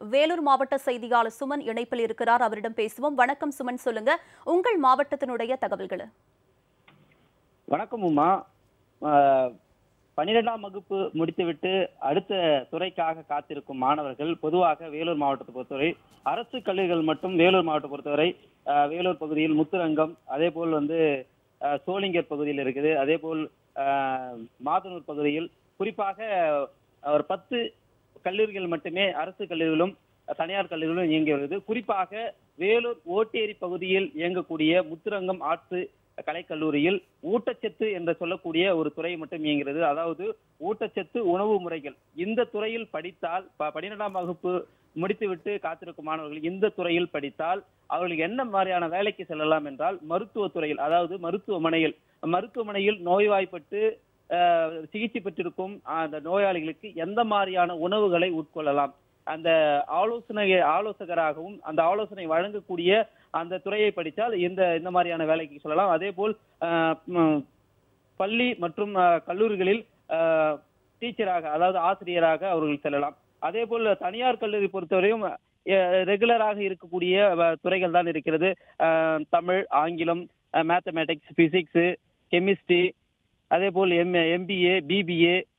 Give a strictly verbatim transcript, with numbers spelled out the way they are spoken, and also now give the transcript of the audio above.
வேலூர் மாவட்ட செய்தியாளர் சுமன் இணைப்பில் இருக்கிறார். அவரிடம் பேசுவோம். வணக்கம் சுமன், சொல்லுங்க உங்கள் மாவட்டத்தினுடைய தகவல்களை. வணக்கம் உமா. பன்னிரெண்டாம் வகுப்பு முடித்துவிட்டு அடுத்த துறைக்காக காத்திருக்கும் மாணவர்கள் பொதுவாக வேலூர் மாவட்டத்தை பொறுத்தவரை அரசு கல்லூரிகள் மட்டும் வேலூர் மாவட்டத்தை பொறுத்தவரை வேலூர் பகுதியில் முத்துரங்கம், அதே போல் வந்து சோளிங்கர் பகுதியில் இருக்குது, அதே போல் மாதனூர் பகுதியில் குறிப்பாக ஒரு பத்து கல்லூரிகள் மட்டுமே அரசு கல்லூரிகளும் தனியார் கல்லூரிகளும் இயங்கி வருகிறது. குறிப்பாக வேலூர் ஓட்டேரி பகுதியில் இயங்கக்கூடிய முத்துரங்கம் ஆர்ட்ஸ் கலைக்கல்லூரியில் ஊட்டச்சத்து என்று சொல்லக்கூடிய ஒரு துறை மட்டும் இயங்குகிறது. அதாவது ஊட்டச்சத்து உணவு முறைகள். இந்த துறையில் படித்தால் பன்னிரெண்டாம் வகுப்பு முடித்துவிட்டு காத்திருக்கும் மாணவர்கள் இந்த துறையில் படித்தால் அவர்களுக்கு என்ன மாதிரியான வேலைக்கு செல்லலாம் என்றால் மருத்துவத்துறையில், அதாவது மருத்துவமனையில் மருத்துவமனையில் நோய்வாய்ப்பட்டு சிகிச்சை பெற்றிருக்கும் அந்த நோயாளிகளுக்கு எந்த மாதிரியான உணவுகளை உட்கொள்ளலாம், அந்த ஆலோசனை ஆலோசகராகவும் அந்த ஆலோசனை வழங்கக்கூடிய அந்த துறையை படித்தால் இந்த இந்த மாதிரியான வேலைக்கு சொல்லலாம். அதே போல் பள்ளி மற்றும் கல்லூரிகளில் டீச்சராக, அதாவது ஆசிரியராக அவர்கள் செல்லலாம். அதே போல் தனியார் கல்லூரி பொறுத்தவரையும் ரெகுலராக இருக்கக்கூடிய துறைகள் தான் இருக்கிறது. தமிழ், ஆங்கிலம், மேத்தமேட்டிக்ஸ், பிசிக்ஸ், கெமிஸ்ட்ரி, அதே போல் எம் எம்பிஏ, பிபிஏ,